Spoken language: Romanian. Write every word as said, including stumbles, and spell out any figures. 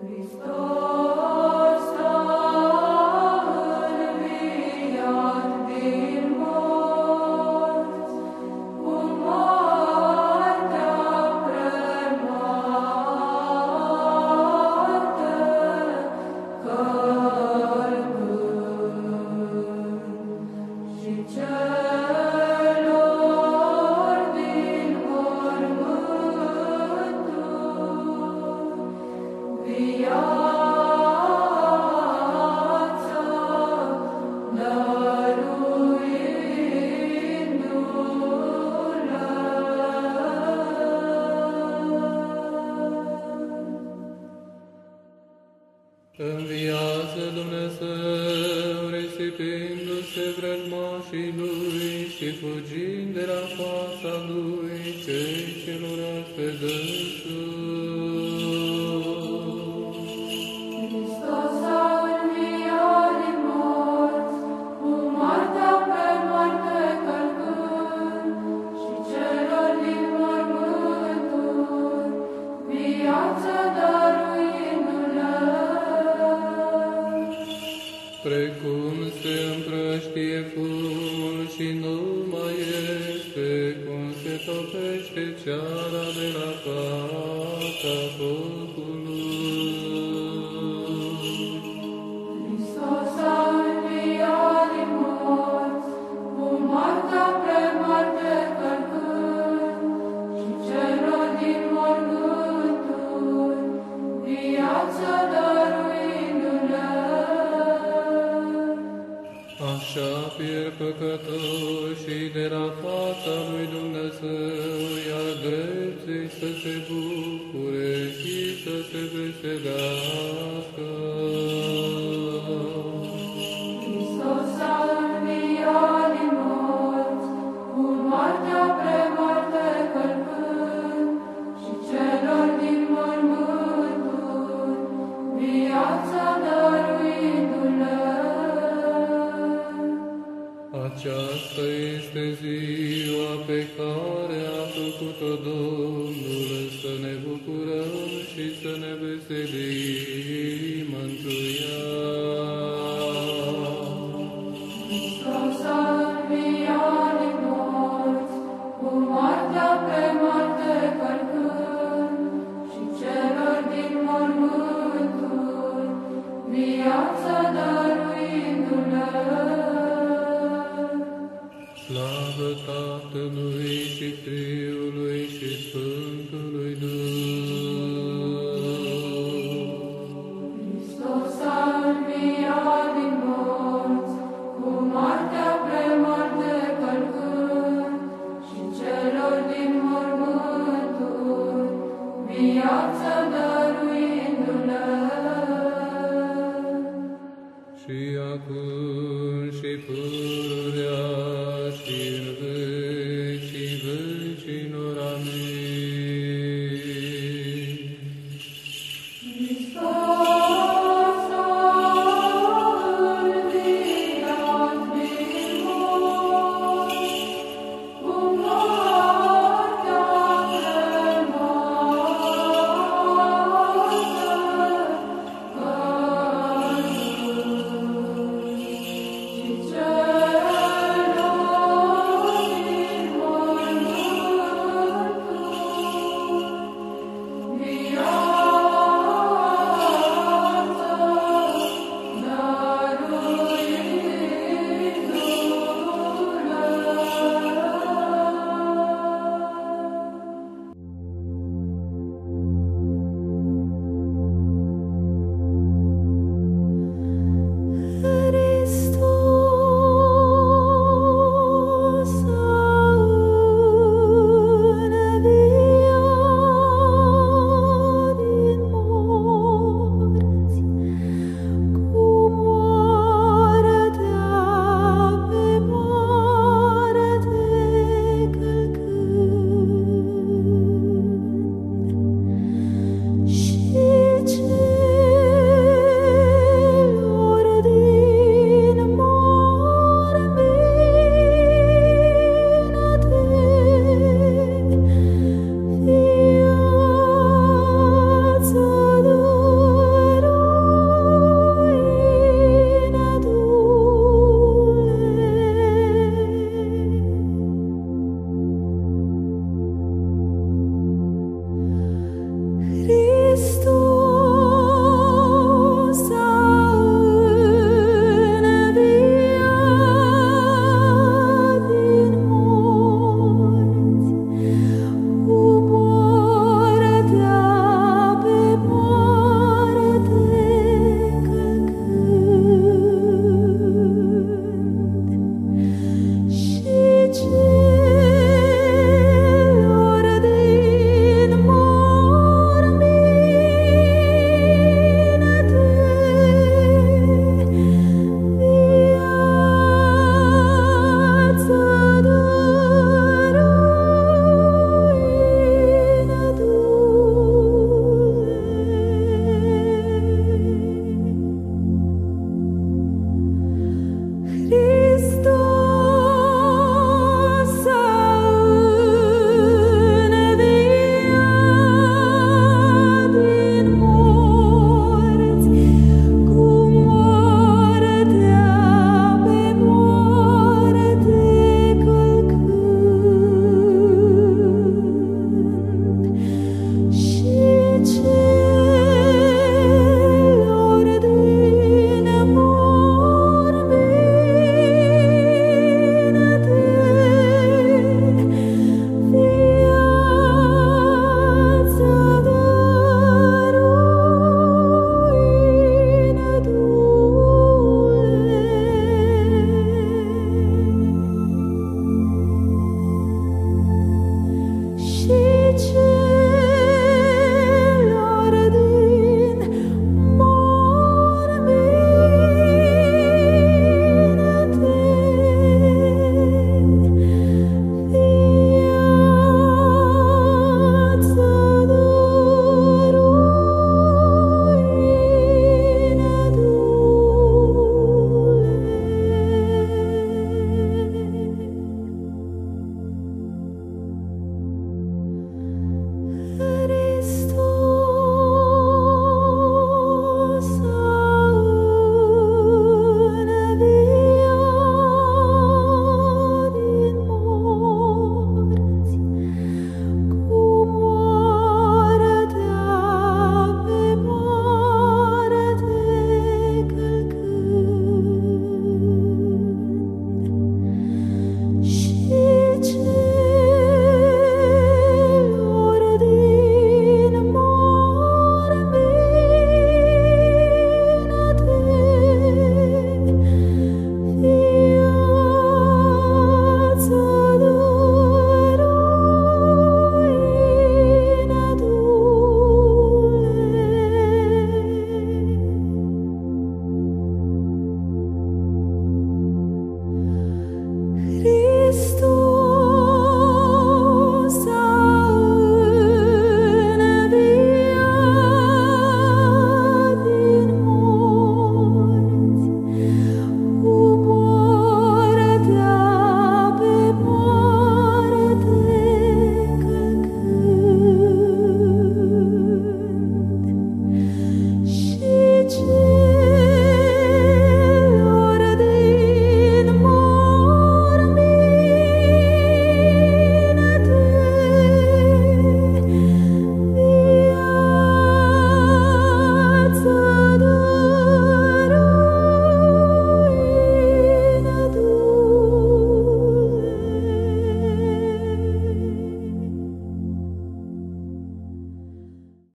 Înviază Dumnezeu, risipindu-se vrăjmașii Lui și fugind de la fața Lui cei ce nu răs pe dânsul. Hristos a înviat din morți, cu moartea pe moarte călcând, și celor din mormânturi viață dăruindu-le. Precum se împrăștie fumul și nu mai este, cum se topește ceara de la fața focului. Hristos a înviat din morți, cu moartea pe moarte călcând, și celor din mormânturi viață dăruindu-le. Așa pierd păcătoșii de la fața lui Dumnezeu, iar drepții să se bucure și să se veselească. Hristos a înviat din morți, cu moartea pe moarte călcând, și celor din mormânturi viața dăruindu-le. Aceasta este ziua pe care a făcut-o Domnul, să ne bucurăm și să ne veselim.